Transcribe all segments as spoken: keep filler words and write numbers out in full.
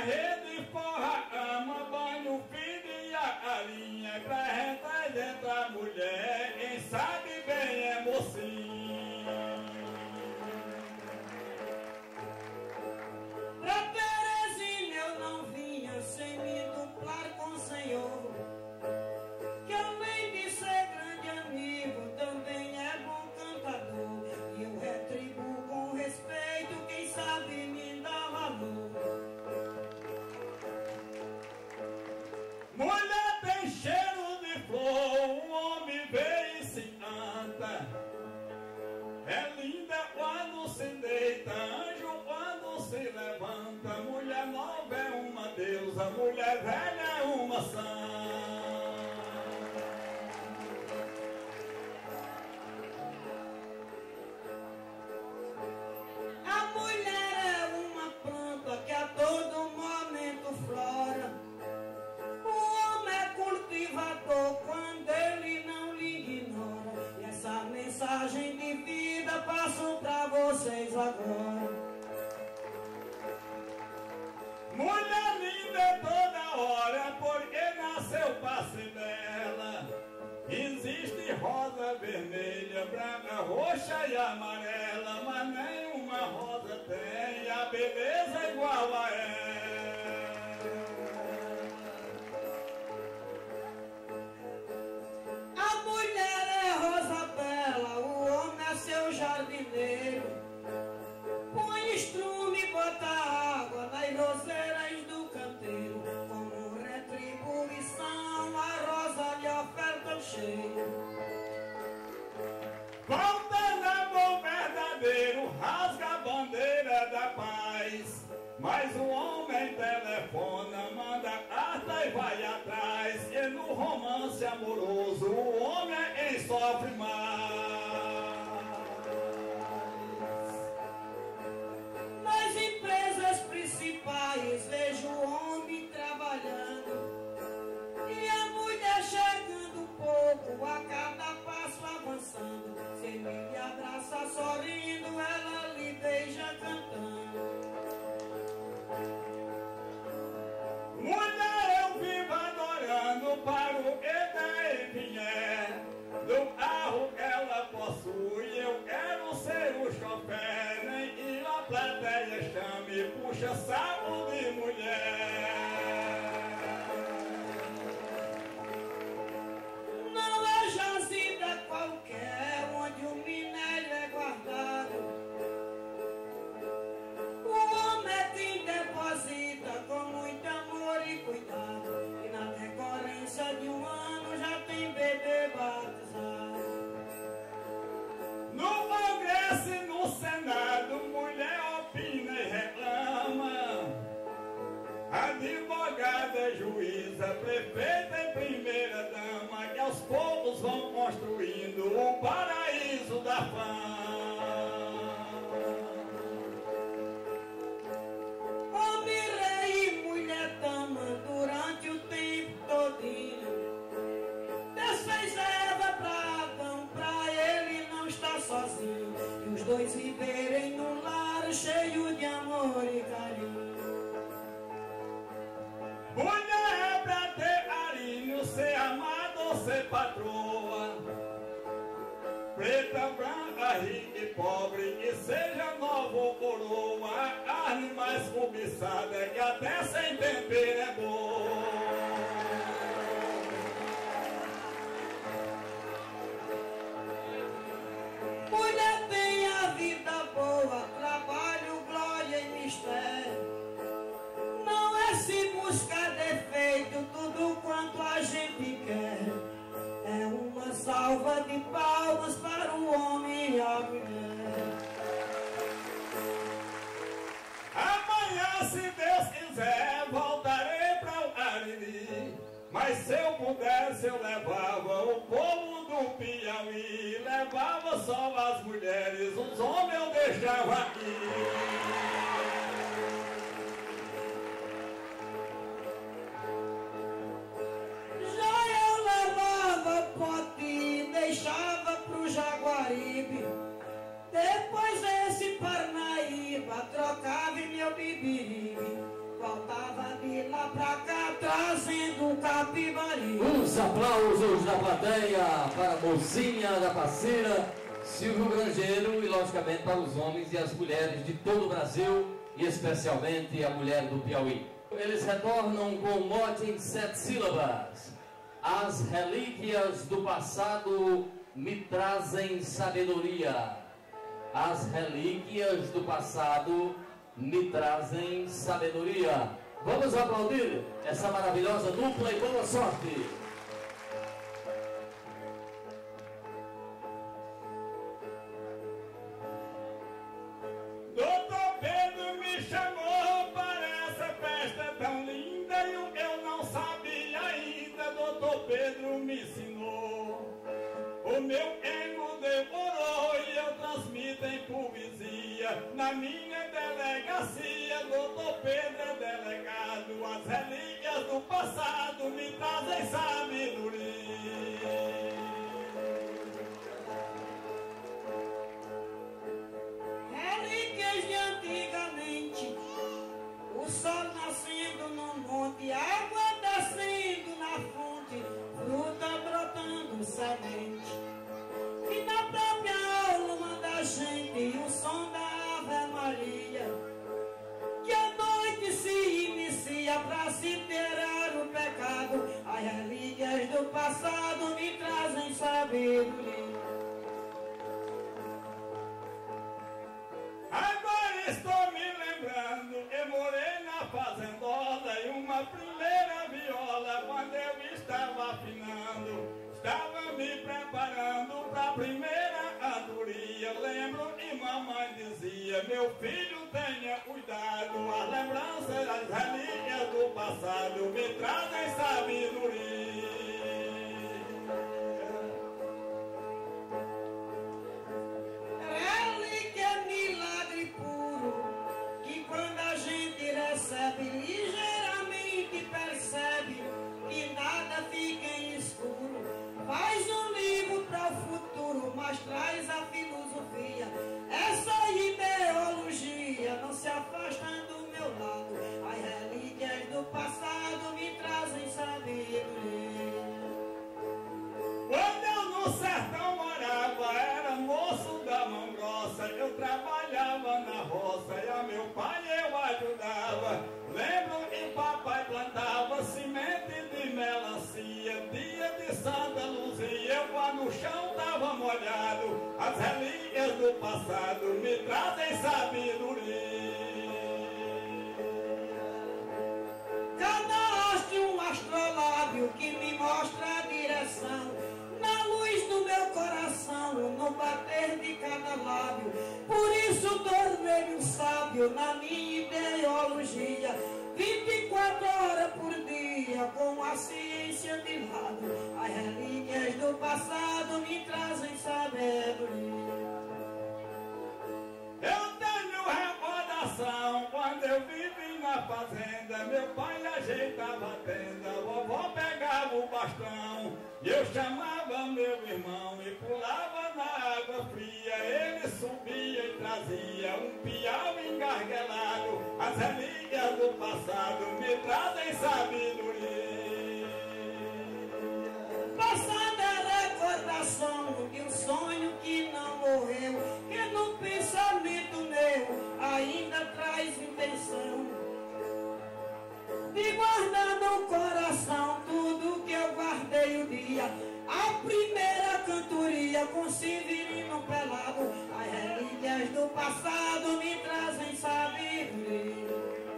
rede, forra, ama, banho, filho e a galinha. Pra representar a mulher, quem sabe bem é mocinho. Pra Terezinha eu não vinha sem me duplar com o Senhor, que além de ser grande amigo, também é bom cantador. E eu retribuo com respeito quem sabe me dar valor. Mulher tem cheiro de flor, um homem vê e se encanta. É linda quando se deita, anjo quando se levanta. Mulher nova é uma deusa, mulher velha é uma santa. A mulher é uma planta que a todo momento flora. O homem é cultivador quando ele não lhe ignora. E essa mensagem de vida passo pra vocês agora. Mulher linda toda hora, porque nasceu pra ser bela. Existe rosa vermelha, branca, roxa e amarela, mas nenhuma rosa tem a beleza igual a ela. A mulher é rosa bela, o homem é seu jardineiro. Põe estrume e bota água nas roseiras do canteiro. Como retribuição a rosa lhe oferta o cheiro. Volta amor verdadeiro, rasga a bandeira da paz. Mas o homem telefona, manda carta e vai atrás. E no romance amoroso o homem é quem sofre mais. Nas empresas principais vejo o homem trabalhando e a mulher chegando pouco a cada passo avançando. Se ele lhe abraça sorrindo, ela lhe beija cantando. Mulher eu vivo adorando para o que der e vier. No carro que ela possui eu quero ser o chofer. Nem a plateia chame, puxa saco de mulher. Não é jazida qualquer onde o minério é guardado. O homem é quem deposita com muito amor e cuidado. E na decorrência de um ano já tem bebê batizado. No Congresso e no Senado, mulher opina e reclama. Advogada, juíza, prefeita e primeira dama, que aos poucos vão construindo o paraíso da fama. Homem, rei e mulher dama durante o tempo todinho. Deus fez Eva pra Adão, pra ele não estar sozinho. E os dois viverem num lar cheio de amor e carinho. Mulher é pra ter carinho, ser amada ou ser patroa. Preta, branca, rica e pobre, que seja nova ou coroa. A carne mais cobiçada é que até sem tempero é boa. Mulher tem a vida boa, trabalho, glória e mistério. Não é se buscar defeito tudo quanto a gente quer. É uma salva de palmas para o homem e a mulher. Amanhã, se Deus quiser, voltarei para o Cariri. Mas se eu pudesse, eu levava o povo do Piauí. Levava só as mulheres, os homens eu deixava aqui. Já eu levava pote, deixava pro Jaguaribe. Depois esse Parnaíba trocava em meu bibiribe. Voltava trazendo Capivari. Os aplausos da plateia para a mocinha da parceira Silvio Grangeiro e, logicamente, para os homens e as mulheres de todo o Brasil e especialmente a mulher do Piauí. Eles retornam com o mote em sete sílabas. As relíquias do passado me trazem sabedoria. As relíquias do passado me trazem sabedoria. Vamos aplaudir essa maravilhosa dupla e boa sorte. Doutor Pedro me chamou para essa festa tão linda e eu não sabia ainda. Doutor Pedro me ensinou. O meu ego devorou e eu transmito em poesia. Na minha delegacia, doutor Pedro é delegado. As relíquias do passado me trazem sabedoria. Relíquias de antigamente, o sol nascendo no monte, água descendo na fonte, fruta brotando semente. E na própria alma da gente, o som da Ave Maria, que a noite se inicia para se tirar o pecado. As relíquias do passado me trazem sabedoria. Agora estou me lembrando, eu morei na fazendola e uma primeira viola, quando eu estava afinando, estava me preparando para a primeira cantoria. Lembro e mamãe dizia, meu filho tenha cuidado, as lembranças, as relíquias do passado me trazem sabedoria. Ligeiramente percebe que nada fica em escuro. Faz um livro para o futuro, mas traz a filosofia. Essa ideologia não se afasta do meu lado. As relíquias do passado me trazem sabedoria. Quando eu no sertão morava, era moço da mão grossa. Eu trabalhava na roça e a meu pai eu ajudava. Lembro que papai plantava semente de melancia. Dia de Santa Luzia, eu lá no chão tava molhado. As relíquias do passado me trazem sabedoria. Cada haste um astrolábio que me mostra a direção. Na luz do meu coração, no bater de cada lábio. Por isso tornei-me um sábio na minha ideologia. vinte e quatro horas por dia, com a ciência de lado. As relíquias do passado me trazem sabedoria. Eu tenho recordação quando eu vivi na fazenda. Meu pai ajeitava a tenda, a vovó pegava o bastão e eu chamava meu irmão e pulava na água fria. Ele subia e trazia um piau engarguelado. As relíquias do passado me trazem sabedoria. Passada a recordação de um sonho que não morreu, que no pensamento meu ainda traz intenção de guardar no coração tudo que eu guardei o dia. A primeira cantoria com Severino pelado. As relíquias do passado me trazem sabedoria.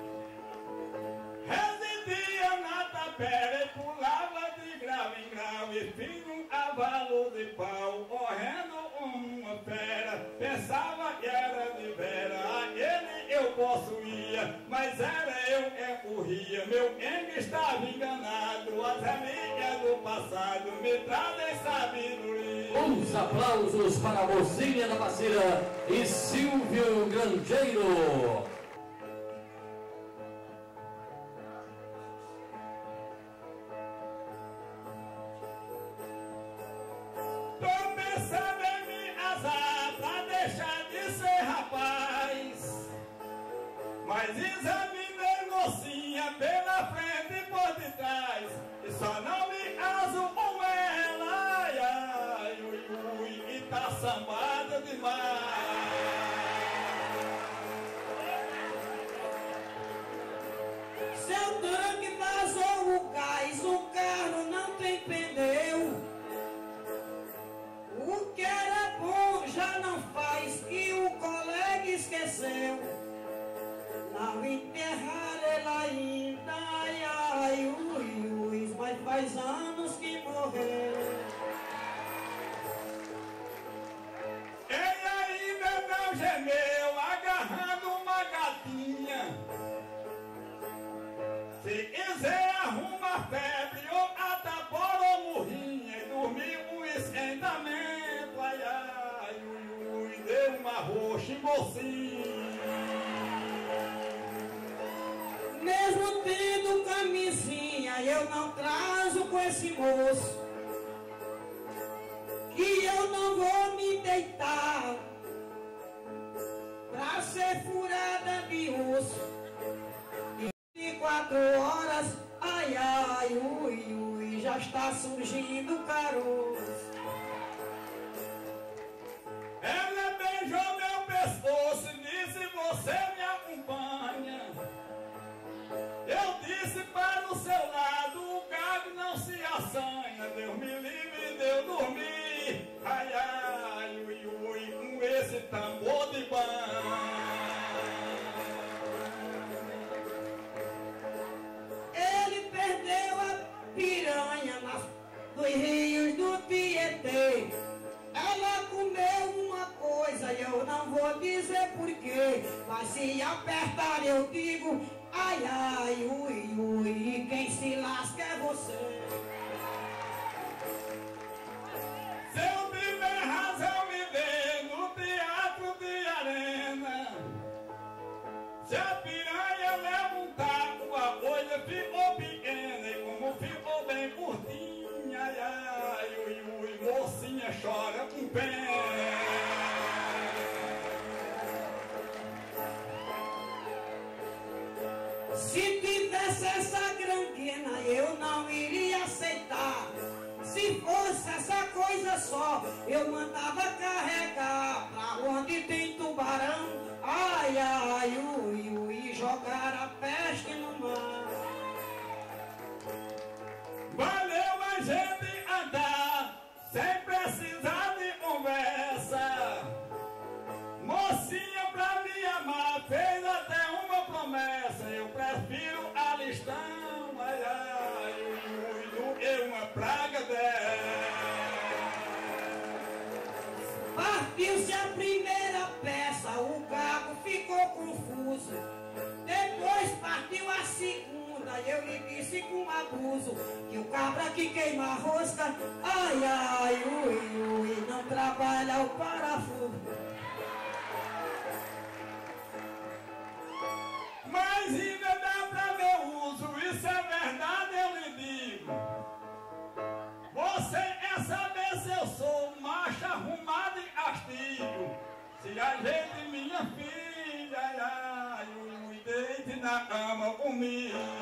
Residia na tapera e pulava de grau em grau e tinha um cavalo de pau, correndo uma fera. Pensava que era de vera, aquele eu possuía, mas era eu que corria. Meu gangue estava enganado, as relíquias do passado me trazem sabedoria. Os aplausos para a mocinha da parceira e Silvio Grangeiro. Tô pensando em me azar pra deixar de ser rapaz, mas examinei mocinha pela frente e por detrás. Só não me caso com ela, ai, ai, ui, ui, e tá sambada demais. Seu tanque vazou o gás, o carro não tem pneu. O que era bom já não faz, que o colega esqueceu. Não enterraram ela ainda, ai, ai, ui, ui, mas faz anos que morreu. Ele ainda não gemeu, agarrando uma gatinha. Se quiser arruma febre, ou atapora ou murrinha, e dormir um esquentamento, ai, ai, ui, ui, deu uma roxa em mocinha. Mesmo tendo camisinha, eu não trazo com esse moço, que eu não vou me deitar pra ser furada de osso. vinte e quatro horas, ai, ai, ui, ui, já está surgindo caroço. Ela beijou meu pescoço e disse: você me acompanha. Eu disse: para o seu lado o gado não se assanha. Deus me livre de eu dormir, ai, ai, ui, ui, com esse tambor de banho. Ele perdeu a piranha nas, dos rios do Tietê. Ela comeu uma coisa, eu não vou dizer porquê, mas se apertar eu digo: ai, ai, ui, ui, quem se lasca é você. Se eu tiver razão, me vê no teatro de arena. Se a piranha leva um taco, a bolha ficou pequena, e como ficou bem curtinha, ai, ai, ui, ui, mocinha chora com pena. Se tivesse essa granguena, eu não iria aceitar. Se fosse essa coisa só, eu mandava carregar pra onde tem tubarão. Ai, ai, ui, ui, jogar a peste no mar. Valeu a gente andar sem precisar de conversa. Mocinha pra me amar fez até uma promessa. Eu prefiro a listão, ai, ai, ui, ui, do que uma praga dela. Partiu-se a primeira peça, o cabo ficou confuso. Depois partiu a segunda, e eu lhe disse com abuso que o cabra que queima a rosca, ai, ai, ui, ui, não trabalha o parafuso. Mas ainda dá pra ver uso, isso é verdade, eu lhe digo. Você quer saber se eu sou macho arrumado e castigo? Se ajeite minha filha, ai, ai, ui, ui, deite na cama comigo.